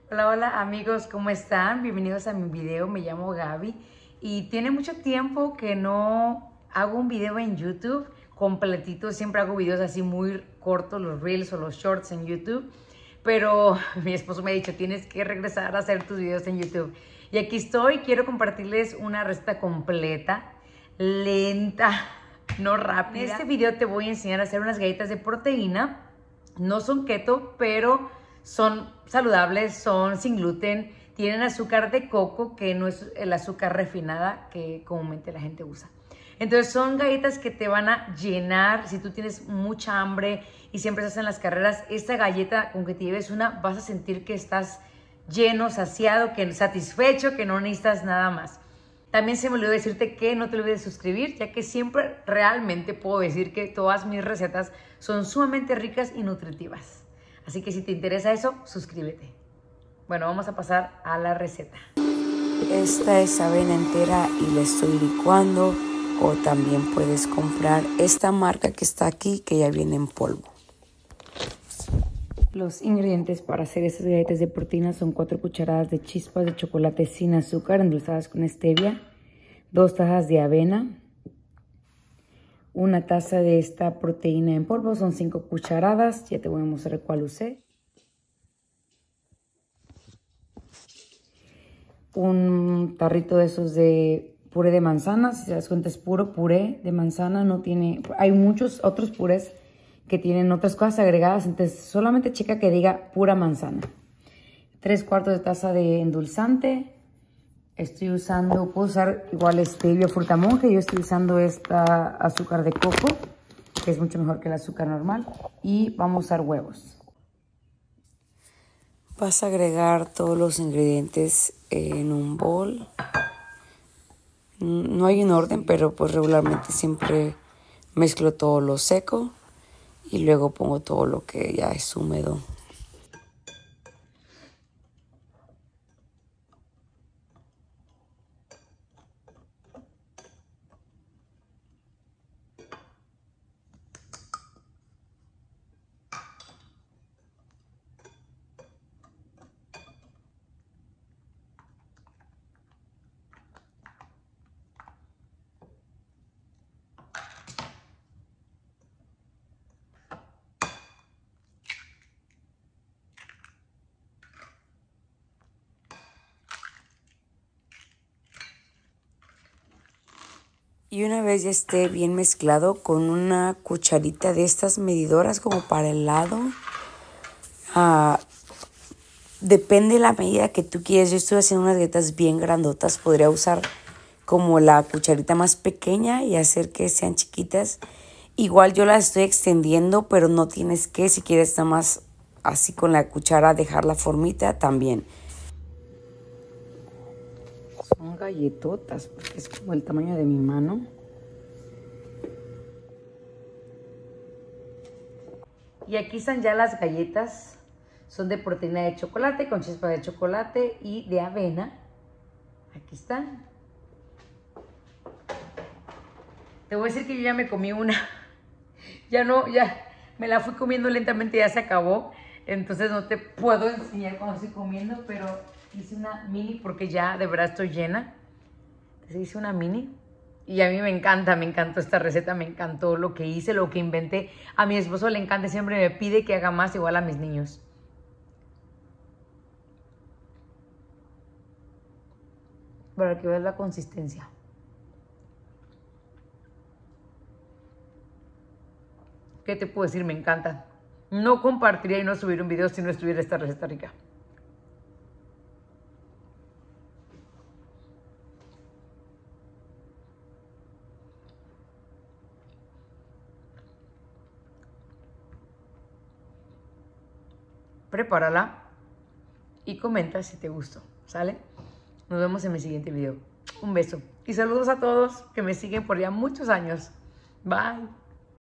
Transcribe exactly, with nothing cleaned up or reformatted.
Hola, hola amigos, ¿cómo están? Bienvenidos a mi video, me llamo Gaby y tiene mucho tiempo que no hago un video en YouTube completito, siempre hago videos así muy cortos, los reels o los shorts en YouTube, pero mi esposo me ha dicho, tienes que regresar a hacer tus videos en YouTube. Y aquí estoy, quiero compartirles una receta completa, lenta, no rápida. En este video te voy a enseñar a hacer unas galletas de proteína, no son keto, pero son saludables, son sin gluten, tienen azúcar de coco, que no es el azúcar refinada que comúnmente la gente usa. Entonces son galletas que te van a llenar. Si tú tienes mucha hambre y siempre estás en las carreras, esta galleta con que te lleves una vas a sentir que estás lleno, saciado, que satisfecho, que no necesitas nada más. También se me olvidó decirte que no te olvides de suscribir, ya que siempre realmente puedo decir que todas mis recetas son sumamente ricas y nutritivas. Así que si te interesa eso, suscríbete. Bueno, vamos a pasar a la receta. Esta es avena entera y la estoy licuando, o también puedes comprar esta marca que está aquí, que ya viene en polvo. Los ingredientes para hacer estas galletas de proteína son cuatro cucharadas de chispas de chocolate sin azúcar endulzadas con stevia, dos tazas de avena, una taza de esta proteína en polvo, son cinco cucharadas, ya te voy a mostrar cuál usé. Un tarrito de esos de puré de manzana, si te das cuenta es puro puré de manzana, no tiene, hay muchos otros purés que tienen otras cosas agregadas, entonces solamente checa que diga pura manzana. Tres cuartos de taza de endulzante. Estoy usando, puedo usar igual stevia o fruta monje. Yo estoy usando esta azúcar de coco, que es mucho mejor que el azúcar normal. Y vamos a usar huevos. Vas a agregar todos los ingredientes en un bol. No hay un orden, pero pues regularmente siempre mezclo todo lo seco y luego pongo todo lo que ya es húmedo. Y una vez ya esté bien mezclado, con una cucharita de estas medidoras como para helado, uh, depende de la medida que tú quieres. Yo estoy haciendo unas galletas bien grandotas, podría usar como la cucharita más pequeña y hacer que sean chiquitas. Igual yo las estoy extendiendo, pero no tienes que, si quieres nada más así con la cuchara dejar la formita también. Son galletotas, porque es como el tamaño de mi mano. Y aquí están ya las galletas. Son de proteína de chocolate, con chispa de chocolate y de avena. Aquí están. Te voy a decir que yo ya me comí una. Ya no, ya me la fui comiendo lentamente, ya se acabó. Entonces no te puedo enseñar cuando estoy comiendo, pero hice una mini porque ya de verdad estoy llena. Entonces hice una mini y a mí me encanta, me encantó esta receta, me encantó lo que hice, lo que inventé. A mi esposo le encanta, siempre me pide que haga más, igual a mis niños. Para que veas la consistencia. ¿Qué te puedo decir? Me encanta. No compartiría y no subir un video si no estuviera esta receta rica. Prepárala y comenta si te gustó, ¿sale? Nos vemos en mi siguiente video. Un beso y saludos a todos que me siguen por ya muchos años. Bye.